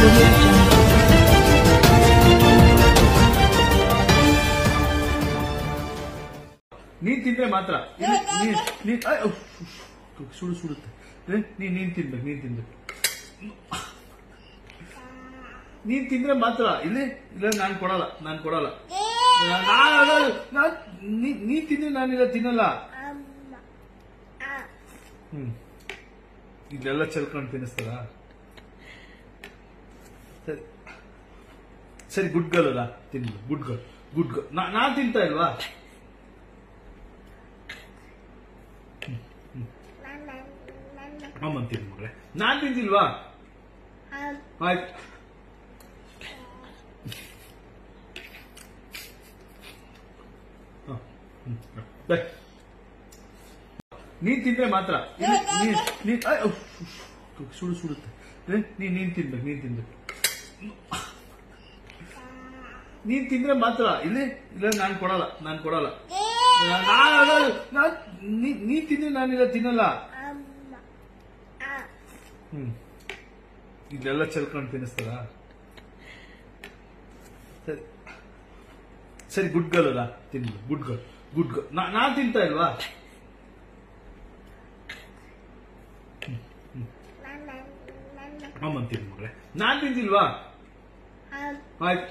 Audio Jungle. ನೀನ್ ತಿಂದ್ರೆ ಮಾತ್ರ ಸುಡು ಸುಡುತ್ತೆ ನೀನ್ ತಿನ್ಬೇಕು ನೀನ್ ತಿಂದ್ರೆ ಮಾತ್ರ ಇಲ್ಲಿ ಇಲ್ಲ ನಾನ್ ಕೊಡಲ್ಲ ನೀನ್ ತಿಂದ್ರೆ ನಾನಿಲ್ಲ ತಿನ್ನಲ್ಲ ಇದೆಲ್ಲ ಚೆಲ್ಕೊಂಡು ತಿನ್ನಿಸ್ತಾರ ಸರಿ ಗುಡ್ ಗರ್ಲ್ ಅಲ್ಲ ತಿನ್ನಿ ಗುಡ್ ಗರ್ಲ್ ನಾನ್ ತಿಂತಾ ಇಲ್ವಾ ಅಮ್ಮ ತಿನ್ ಮಗಳೇ ನಾನ್ ತಿಂತಿಲ್ವಾ ಆಯ್ತು ನೀನ್ ತಿಂದ್ರೆ ಮಾತ್ರ ಸುಡು ಸುಡುತ್ತೆ ನೀನ್ ತಿನ್ಬೇಕು ನೀನ್ ತಿಂದ್ರೆ ಮಾತ್ರ ಇಲ್ಲಿ ಇಲ್ಲ ನಾನ್ ಕೊಡಲ್ಲ ನೀನ್ ತಿಂದ್ರೆ ನಾನಿಲ್ಲ ತಿನ್ನಲ್ಲ ಇದೆಲ್ಲ ಚೆಲ್ಕೊಂಡು ತಿನ್ನಿಸ್ತಾರ ಸರಿ ಗುಡ್ ಗರ್ಲ್ ಅಲ್ಲ ತಿನ್ನಿ ಗುಡ್ ಗರ್ಲ್ ನಾನ್ ತಿಂತಾ ಇಲ್ವಾ ಅಮ್ಮ ತಿನ್ ಮಗಳೇ ನಾನ್ ತಿಂತಿಲ್ವಾ ಆಯ್ತು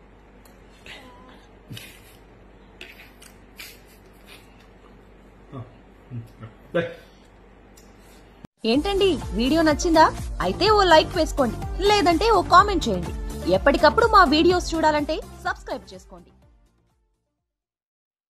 ఏంటండి వీడియో నచ్చిందా? అయితే ఓ లైక్ వేసుకోండి, లేదంటే ఓ కామెంట్ చేయండి. ఎప్పటికప్పుడు మా వీడియోస్ చూడాలంటే సబ్స్క్రైబ్ చేసుకోండి.